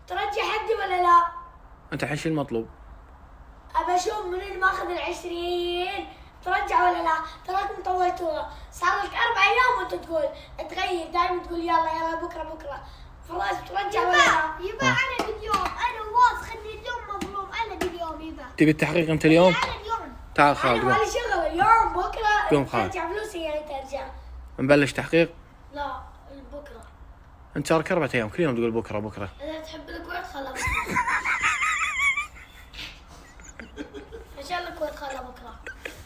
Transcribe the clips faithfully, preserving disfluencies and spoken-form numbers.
ترجع حقي ولا لا؟ انت الحين شو المطلوب؟ ابى اشوف من اللي ماخذ العشرين ترجع ولا لا؟ تراك مطولتوها، صار لك اربع ايام وانت تقول تغير، دائما تقول يلا يلا بكره بكره، خلاص ترجع ولا لا؟ يبا انا باليوم، انا واثق اني اليوم مظلوم، انا باليوم يبا. تبي التحقيق انت اليوم؟ انا اليوم. تعال خالد انا قوم. مالي شغل اليوم بكره قوم خالد. ترجع فلوسي يعني ترجع. نبلش تحقيق؟ لا بكره. انت صار لك اربع ايام كل يوم تقول بكره بكره. اذا تحب الكويت خلها بكره. عشان الكويت خلها بكره.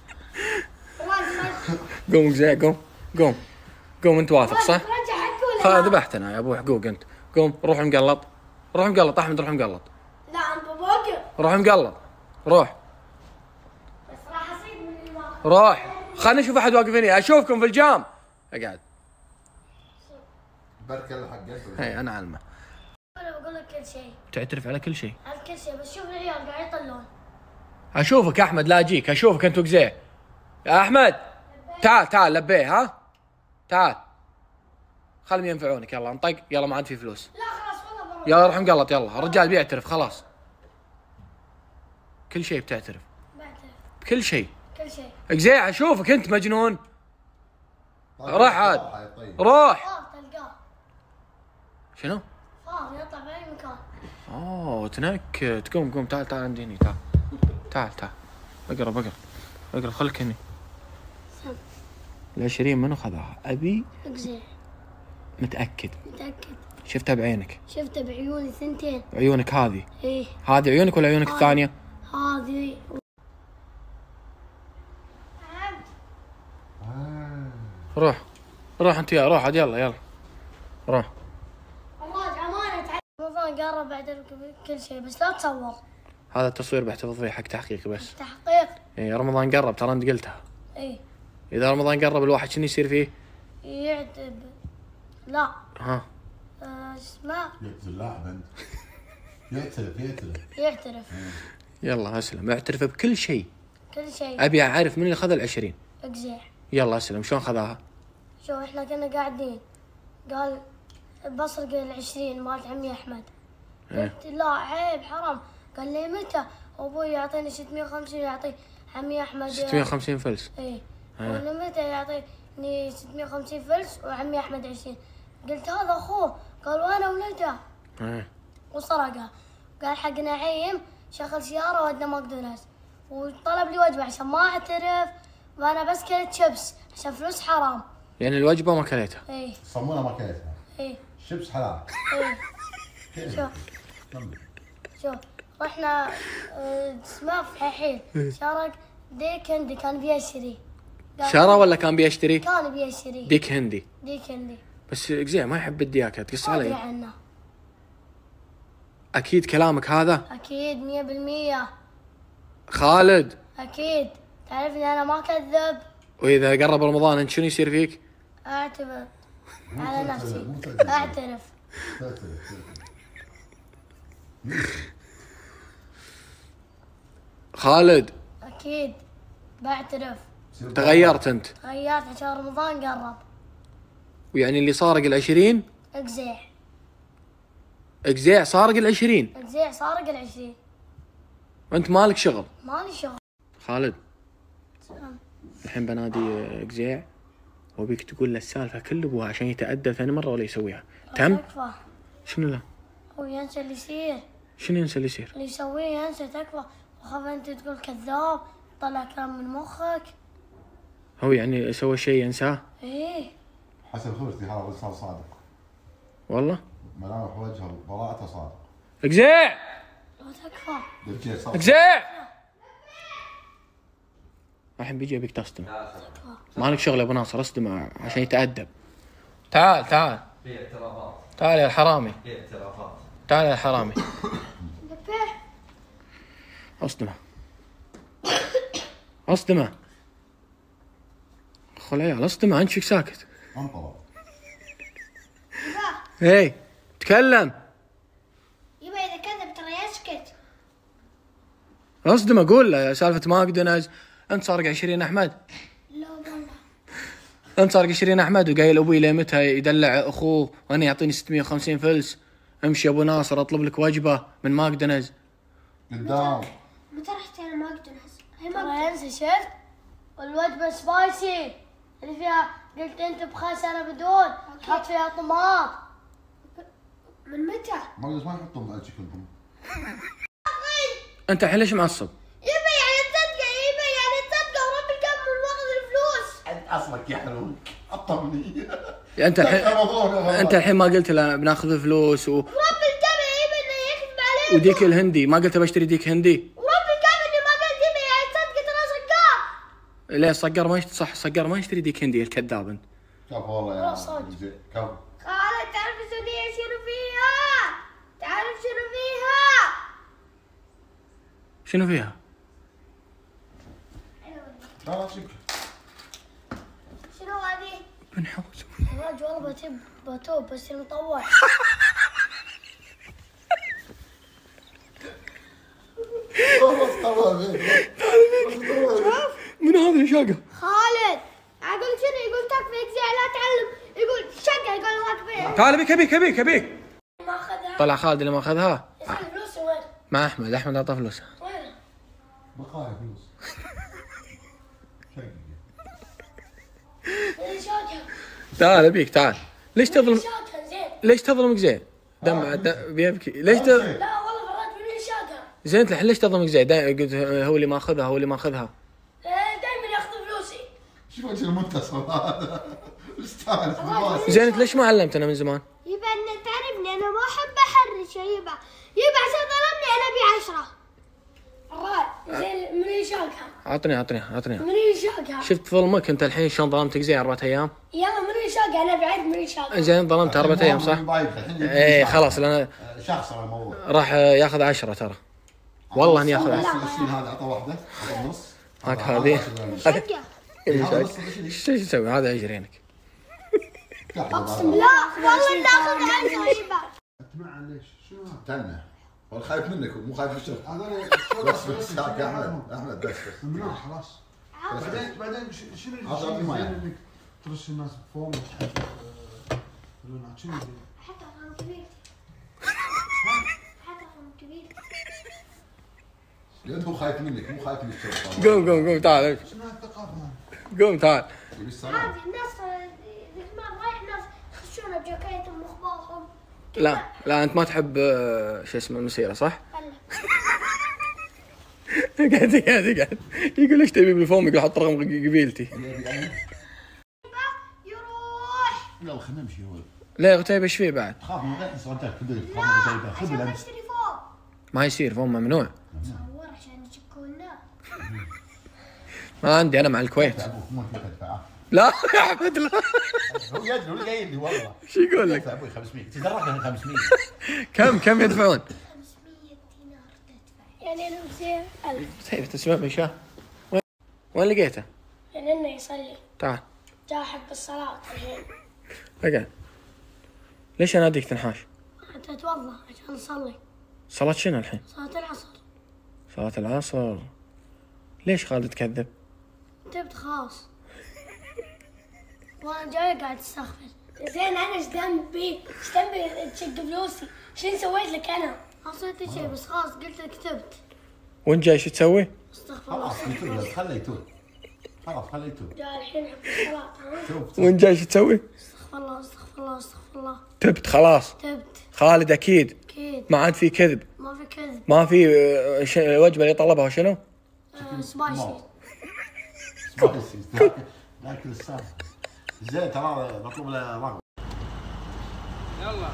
قوم جزاء قوم قوم قوم انت واثق صح؟ ترجع حقي ولا خلاص لا؟ ذبحت انا يا ابو حقوق انت. قوم روح مقلط روح مقلط احمد روح مقلط لا انت بوقف. روح مقلط روح بس راح اصيد من اللي ما روح خلنا نشوف احد واقف هنا اشوفكم في الجام. اقعد بركة حقك. هي انا علمه. انا بقول لك كل شيء. تعترف على كل شيء. على كل شيء، بس شوف العيال قاعد يطلون. اشوفك احمد لا اجيك اشوفك انت وقزيه. يا احمد تعال تعال لبيه ها تعال خلهم ينفعونك. يلا انطق يلا ما عاد في فلوس. لا خلاص والله بروح. يلا روح مقلط يلا الرجال بيعترف خلاص. كل شيء بتعترف بعترف بكل شيء. كل شيء. قزيه اشوفك انت مجنون. روح عاد طيب. روح. فار تلقاه. شنو؟ فار يطلع باي مكان. اوه تنكت. قوم قوم تعال تعال عندي هني تعال تعال تعال اقرب اقرب اقرب خلك هني. سم. العشرين منو خذاها؟ ابي اقزع. متاكد. متأكد. شفتها بعينك؟ شفته بعيوني ثنتين. عيونك هذه؟ ايه هذه عيونك ولا عيونك هذه. الثانيه؟ هذه. روح روح انت يا روح عاد يلا يلا روح. الله امانه تعال. رمضان قرب بعد كل شيء، بس لا تصور. هذا التصوير بحتفظ فيه حق تحقيق بس. تحقيق. اي رمضان قرب ترى انت قلتها. ايه. اذا رمضان قرب الواحد شنو يصير فيه؟ يعتب. لا. ها آه، اسمه. يعترف اللاعب انت. يعترف يعترف. يعترف. يلا اسلم اعترف بكل شيء. كل شيء. ابي اعرف من اللي خذ العشرين. اقزع. يلا اسلم شلون خذاها؟ شوف احنا كنا قاعدين، قال بسرق العشرين مالت عمي احمد. إيه. قلت لا عيب حرام. قال لي متى؟ ابوي يعطيني ستمية وخمسين يعطي عمي احمد ستمية وخمسين فلس. ايه. إيه. قال لي متى يعطيني ستمية وخمسين فلس وعمي احمد عشرين. قلت هذا اخوه. قال وانا ولده. ايه وسرقها. قال حق نعيم شغل سياره ودنا ماكدونالدز، وطلب لي وجبه عشان ما اعترف، وانا بس كلت شيبس عشان فلوس حرام. يعني الوجبه ما كليتها. ايه. صمونه ما كلتها. ايه. شيبس حلال. ايه. شوف شوف رحنا آه، اسمه فحيحين شارك ديك هندي كان بيشتري. قال- شرى ولا كان بيشتري؟ كان بيشتري. ديك هندي. ديك هندي. بس قزيه ما يحب الدياكه تقص ما ادري علي. عنه. اكيد كلامك هذا؟ اكيد مية بالمية. خالد اكيد تعرفني انا ما كذب. واذا قرب رمضان انت شنو يصير فيك؟ اعتبر على نفسي. مو تعترف. اعترف. تعترف. خالد اكيد بعترف. تغيرت انت. غيرت عشان رمضان قرب. ويعني اللي سارق العشرين اقزع. اجزاء سارق العشرين اقزع سارق العشرين. وانت مالك شغل. مالي شغل. خالد الحين بنادي اجزاء وبيك تقول له السالفه كل ابوها عشان يتأدب ثاني مره ولا يسويها. تم؟ تكفى. شنو لا؟ هو ينسى اللي يصير. شنو ينسى اللي يصير؟ اللي يسويه ينسى تكفى. وخاف انت تقول كذاب طلع كلام من مخك. هو يعني سوى شيء ينساه؟ ايه. حسب خبرتي هذا صار صادق. والله ملامح وجهه براءته صادق. اجزاء لا تكفى. دجيل صار. اجزاء الحين بيجي ابيك تصدم. مالك شغل يا ابو ناصر اصدم عشان يتأدب. تعال تعال في اعترافات. تعال يا الحرامي في اعترافات. تعال يا الحرامي لبيه. اصدمه اصدمه خل عيال اصدمه انت فيك ساكت. انطلق. ايه تكلم يبا اذا كذب ترى يسكت. اصدمه قول له سالفه ماكدونالدز انت سارق عشرين احمد. لا والله. انت سارق عشرين احمد وقايل ابوي ليه متى يدلع اخوه وانا يعطيني ستمية وخمسين فلس. امشي يا ابو ناصر اطلب لك وجبه من ماكدونالدز. قدام. متى رحت انا ماكدونالدز؟ هي ترى ينسى شفت والوجبة سبايسي اللي فيها قلت انت بخس انا بدون حط فيها طماط. من متى؟ ماكدونالدز ما يحطون بعد شكلهم. انت الحين ليش معصب؟ يبا يعني تصدق يبا يعني تصدق ورب الكم من واخذ الفلوس. انت اصلك يا حلو اطمني. انت الحين انت الحين ما قلت له بناخذ فلوس و... ورب الكم يبا انه يكذب عليك. وديك الهندي ما قلت بشتري ديك هندي. ورب الكم اني ما قلت يبا يعني تصدق ترى صقار. ليه صقر ما يشتري صح صقر ما يشتري ديك هندي الكذاب انت. كفو والله يا زين كفو. خالد تعرف السعودية شنو فيها؟ تعرف شنو فيها؟ شنو فيها؟ لا لا شكل. شنو هذه؟ بنحوس. الرجل والله بتب بتوب بس مطول. خلاص خلاص. من هذا الشاقه؟ خالد اقول لك شنو يقول تكفيك زين لا تعلم يقول شقه يقول واقفين. تعال بيك ابيك ابيك ابيك. ما اخذها. طلع خالد اللي ما اخذها يا اخي فلوسي وين؟ مع احمد. احمد اعطاه فلوسه. وين؟ بقايا فلوس. من شاكها. تعال ابيك تعال. ليش تظلم شاكها زين. ليش تظلمك زين؟ دم دم- بيبكي ليش ت... لا والله فرات من شاكها. زين انت الحين ليش تظلمك زين؟ دا... قلت هو اللي ماخذها هو اللي ماخذها. دائما ياخذ فلوسي. شو وجه المتصل هذا؟ استانس بالراس. زين انت ليش ما علمتنا من زمان؟ يبا ان تعرفني انا ما احب احرش يبا يبا عشان ظلمني انا ابي عشرة. الراد زين من شاكها. عطني عطني عطني. من شاكها. شفت ظلمك انت الحين شلون ظلمتك زين اربعة ايام؟ يلا من شاكها انا بعد من شاكها. زين ظلمت اربعة ايام صح؟ ايه خلاص لان شخص على الموضوع. راح ياخذ عشرة ترى. والله اني ياخذ عشرة. عشرين هذا عطى واحده عطى نص. هاك هذه. شقه. ايش تسوي هذا عشرينك؟ اقسم لا والله ناخذ عشرة يبا. معه ليش؟ شنو هذا؟ تنه. والله خايف منك مو خايف من الشرطه. هذول بس بس هاك يا احمد احمد بس بس. ممنوع خلاص. بعدين بعدين ش- شنو اللي عطى شنو الماء. زين انك ترش الناس بفوم وتحط لونها شنو زين؟ حتى فم كبير. حتى فم كبير. لأنه هو خايف منك مو خايف من الشرطه. قوم قوم قوم تعال شنو هالثقافه هذه؟ قوم تعال. يبي السلام. عادي الناس ذيك ما رايح الناس يخشون بجاكيتهم واخبارهم. لا لا انت ما تحب آه، شو اسمه المسيره صح؟ قاعد قاعد قاعد يقول ايش تبي بالفوم؟ يقول حط رقم قبيلتي. يروح. يلا خلينا نمشي هو. ليه غتيب ايش فيه بعد؟ تخاف من غير رجال كبير تخاف لا من غير خذ عشان الامس. نشتري فوق. ما يصير فوم ممنوع. صور عشان يشكونا. ما عندي انا مع الكويت. ابوك مو انت تدفع. لا يا احمد لا. هو يدري هو قايل لي والله. شو يقول لك؟ يدفع ابوي خمسمية تدرك خمسمية. كم كم يدفعون؟ خمسمية دينار تدفع. يعني انا بصير ألف. طيب تسمع بشاه. وين وين لقيته؟ يعني انه يصلي. تعال جاء حق الصلاة الحين. اقعد. ليش اناديك تنحاش؟ حتى اتوضا عشان نصلي. صلاة شنو الحين؟ صلاة العصر. صلاة العصر. ليش خالد تكذب؟ تبت خلاص. وانا جاي قاعد استغفر. زين انا ايش ذنبي؟ ايش ذنبي تشق فلوسي؟ شنو سويت لك انا؟ ما سويت شيء بس خلاص قلت لك تبت. وانت جاي شو تسوي؟ استغفر الله. خلاص يتوب خليه يتوب. خلاص خليه يتوب. جاء الحين حق الصلاة ها؟ توب. وانت جاي شو تسوي؟ استغفر الله استغفر الله استغفر الله. تبت خلاص. تبت خالد اكيد اكيد ما عاد في كذب. ما في كذب. ما في آه، ش- الوجبه اللي طلبها شنو؟ آه، سبايسي. سبايسي. لكن السالفه. زين ترى بطلب له رقم. يلا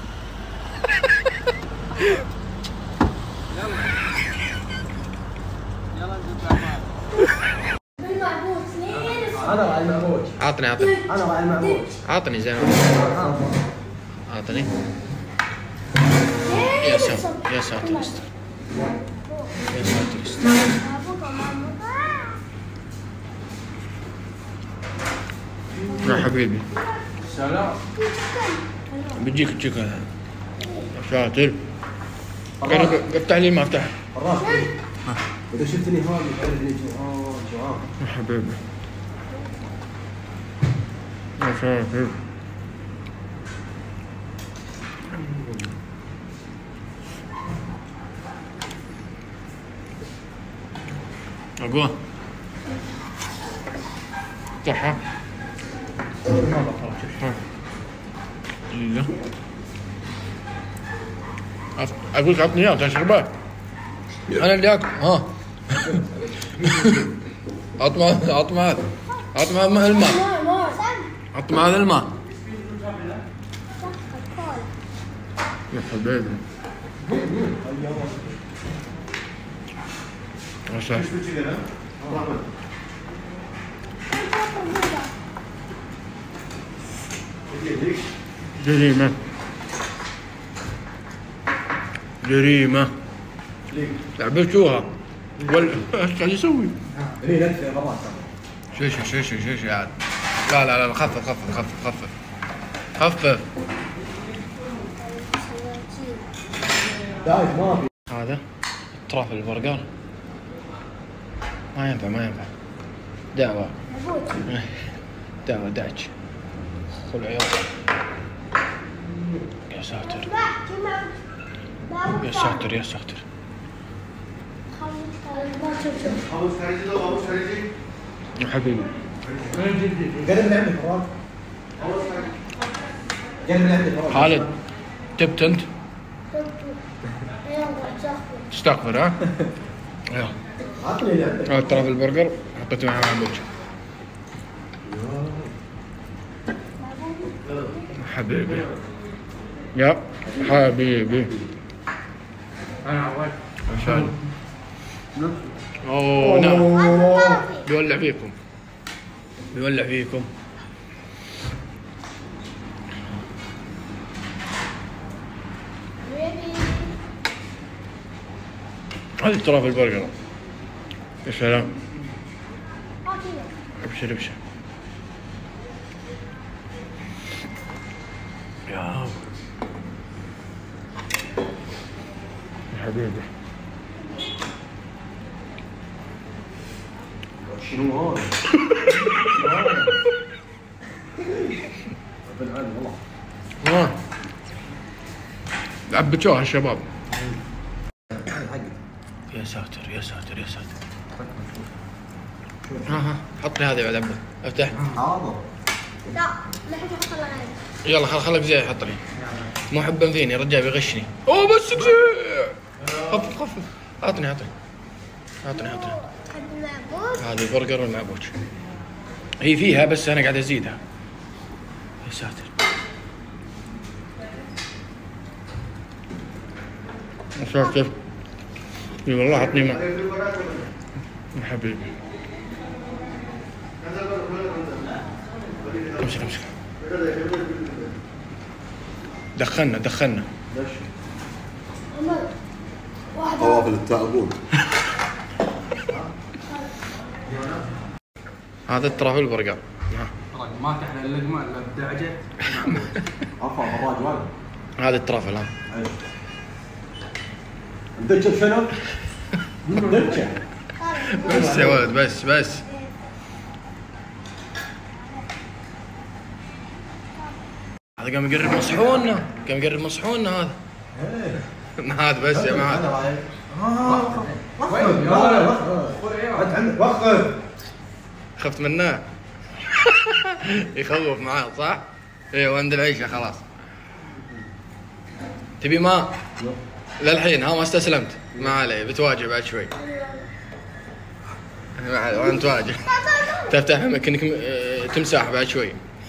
يلا بالمعبود اثنين. انا راعي المعبود. عطني عطني انا راعي المعبود. عطني زين عطني. يا ساتر يا ساتر استر يا ساتر استر. يا حبيبي سلام. بيجيك تجيك يا ساتر. قرب افتح لي ما افتح. الراس اذا شفتني هون تعرفني اه جواب. يا حبيبي يا ساتر. اقوى صح. اقول لك عطني اياه تشربه. انا اللي اكل ها. عط معاه عط معاه عط معاه الماء. عط معاه الماء يا حبيبي. ما شاء الله. جريمة جريمة لعبتوها ولا ايش قاعد يسوي؟ شو شو شو شو شو قاعد. لا لا لا خفف خفف خفف خفف خفف. هذا اطراف البرجر ما ينفع ما ينفع. دعوة دعوة دعش خل عيال. يا ساتر يا ساتر يا ساتر. يا حبيبي قلب من عندك فراغ. قلب من عندك خالد تبت انت؟ تستغفر ها؟ يلا عطني اللي عندك. هذا اطراف البرجر حطيته معاه معبوج. حبيبي يا حبيبي. انا عواد عشان اوه نعم بيولع فيكم بيولع فيكم. هذه اطراف البرجر. يا سلام. ابشر ابشر يا حبيبي. شنو هذا؟ ها عبتوها الشباب. يا ساتر يا ساتر يا ساتر. ها ها حط لي هذه بعد عبد افتح. حاضر. لا لا حتى حط لها عين. يلا خل خلك زي حط لي. مو حبا فيني رجال بيغشني. اوه بس زي خفف خفف. عطني عطني عطني عطني. المعبود هذه برجر والمعبوج. هي فيها بس انا قاعد ازيدها. يا ساتر. يا ساتر. اي والله عطني ماء يا حبيبي. امسك امسك. دخلنا دخلنا. طواف للتائبون. هذا اطراف البرجر. ما تحلى اللقمه الا بدعجه. عفوا فراج وين؟ هذا اطراف الان. ندجه بشنو؟ ندجه. بس يا ولد بس بس. هذا قام يقرب مصحونا قام يقرب مصحونا هذا. هذا بس يا معاذ. وين؟ انت عندك وقف. خفت منه. يخوف معاه صح؟ ايوه عند العيشه خلاص. تبي ماء؟ للحين ها ما استسلمت. ما علي بتواجه بعد شوي. ما علي وانا تواجه. تفتح كأنك تمساح بعد شوي.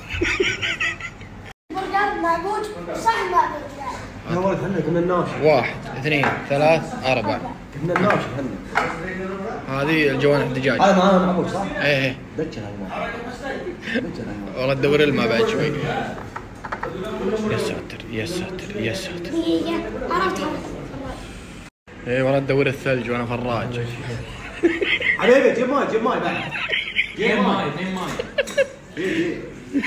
برجر معبوج صح معبوج. يا ولد هلا كنا الناشف. واحد اثنين ثلاث أربع. كنا الناشف هلا. هذه الجوانح الدجاج. هذا معانا معبوج صح؟ ايه ايه. دجه هذا. دجه هذا. والله تدور الماء بعد شوي. يا ساتر يا ساتر يا ساتر. دقيقة عرفت عرفت. ايه والله تدور الثلج وانا فراج. حبيبي جيب ماي جيب ماي بعد. اثنين ماي اثنين ماي.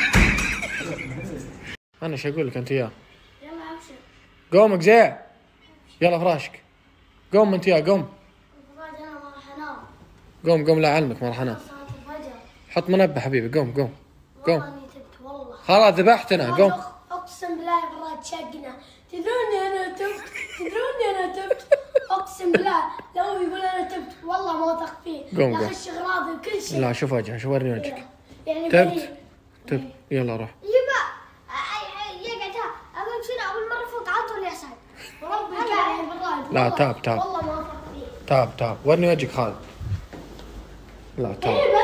انا ايش اقول لك انت يا يلا ابشر. قومك زي يلا فراشك. قوم انت يا قوم. الفراج انا ما راح انام. قوم قوم لا علمك ما راح انام. صلاة الفجر. حط منبه حبيبي قوم قوم والله قوم. اني تبت والله. خلاص ذبحتنا قوم. اقسم بالله يا فراج شقنا. تدروني انا تبت تدروني انا تبت اقسم بالله لو يقول انا تبت والله ما وثقت فيه. قوم قوم. يخش اغراضي وكل شيء. لا شوف وجهه، شوف ورني وجهك. يعني تبت بريء. تب يلا روح. يبا يقعد ها اقول شنو اول مره فوق على طول يسعد. وربي قاعد بالرايد. لا والله- تاب تاب والله ما فرق فيه. تاب تاب ورني وجهك خالد. لا تاب.